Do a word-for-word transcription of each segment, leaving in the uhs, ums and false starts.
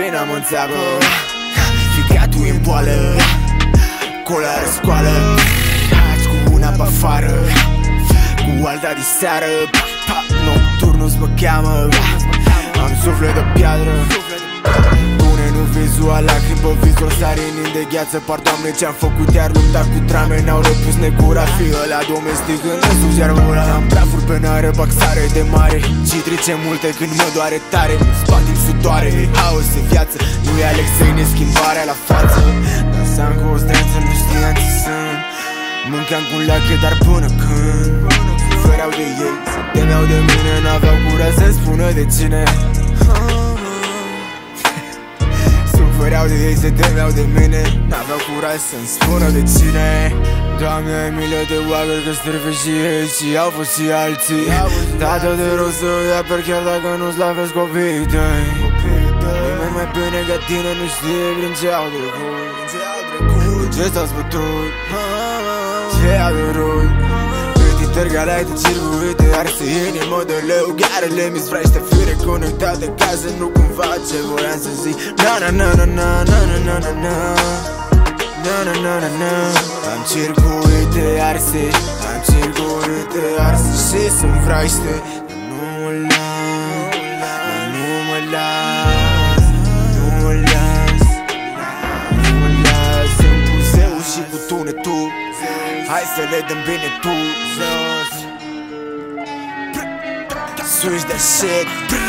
inima mă înțeapă. Ficatul e în boală, cola răscoală, azi cu una pe afară, cu alta de seară. Nocturnus mă cheamă, am suflet de piatră. Pune-nu vizual, lacrimi pe vizor, sarinii de gheață. Par, Doamne, ce-am făcut, iar lupta cu trame n-au răpus necura. Fi ăla domestic în sus, iar ăla am prafuri pe nare, baxare de mare. Citrice multe când mă doare tare, spate-mi sudoare, haos de viață. Nu e Alexei, ne schimbarea la față. Dansam cu o stranță, nu știam ce sunt. Mâncam cu lache, dar până când sufereau de ei, se temeau de mine, n-aveau gura să-mi spună de cine. Sufereau de ei, se temeau de mine, n-aveau curaj să-mi spună de cine. Doamne, ai milă de oameni că strive și ei și au fost și alții. Tată de rost să ia per chiar dacă nu-ți la vezi copiii tăi. Nimeni mai bine ca tine nu știe prin ce au trecut, ce s-a zbătut, ce a durut. Tărgalai de circuite, arse inimă de leu. Ghearele mi sfrește fire conectate ca să nu cumva ce voiam să zic. Na na na na na na na na na na na na na na na. Am circuite arse, am circuite arse și sunt fraște. Nu mă las, nu mă las, nu mă las, nu mă las. Sunt cu zeu și cu tunetul, hai să le dăm bine tu. Switch that shit.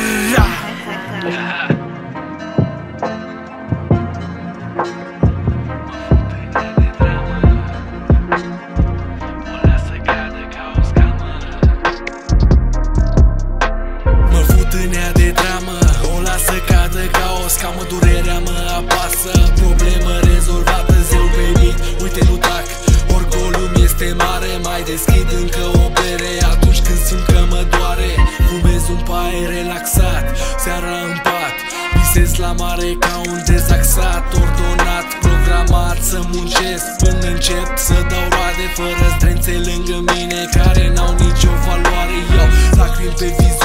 Mă fut în ea de dramă, o lasă cadă ca o scamă. Durerea mă apasă, problemă rezolvată, zeu venit, uite nu tac. Orgolul mi este mare, mai deschid încă o bere atunci când simt că mă doare. Fumez un paie relaxat, seara în pat, visez la mare ca un dezaxat. Ordonat, programat să muncesc până încep să dau roade, fără zdrențe lângă mine care n-au nicio valoare. Iau lacrimi pe vizor